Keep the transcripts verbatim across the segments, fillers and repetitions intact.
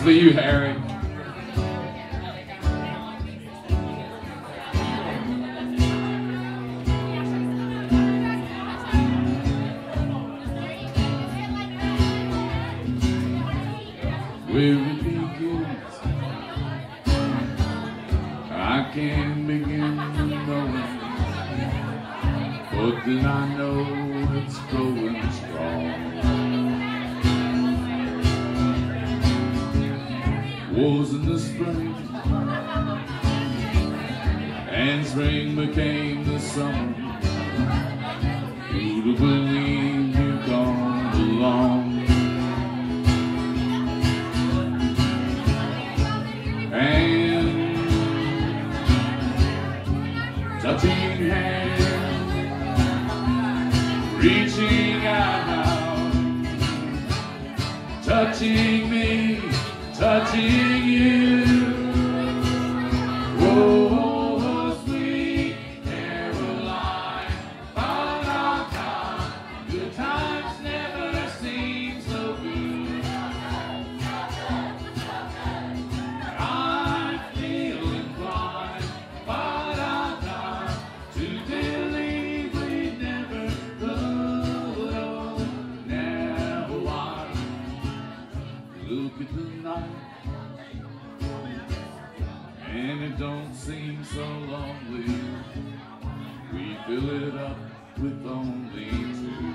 for you, Harry. Where it begins, I can't begin to know it, but then I know it's going strong. Was in the spring, and spring became the summer. Who'd have believed you'd gone along? And touching hands, reaching out, touching me, touching you. Oh, sweet Caroline, ba-da-da, good times never seem so good. I feel inclined, ba-da-da, to believe we never could. Oh, now I look at the night, and it don't seem so lonely. We fill it up with only two.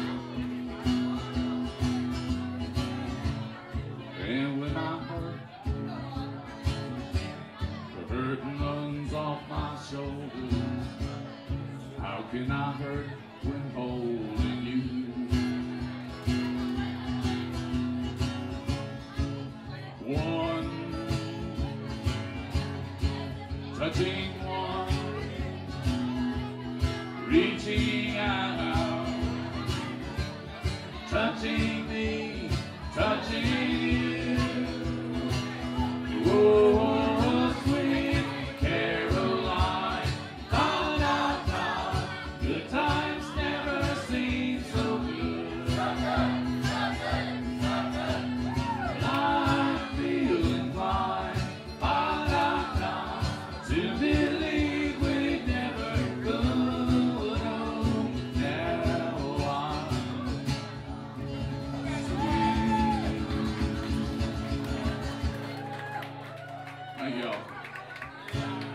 And when I hurt, the burden runs off my shoulders. How can I hurt when holding you? One, touching one, reaching out, touching me, touching you. Oh, sweet Caroline, da-da-da, good times never seem so good. I feel inclined, ba-da-da, to believe we never could. Oh, now I'm sweet. Thank y'all.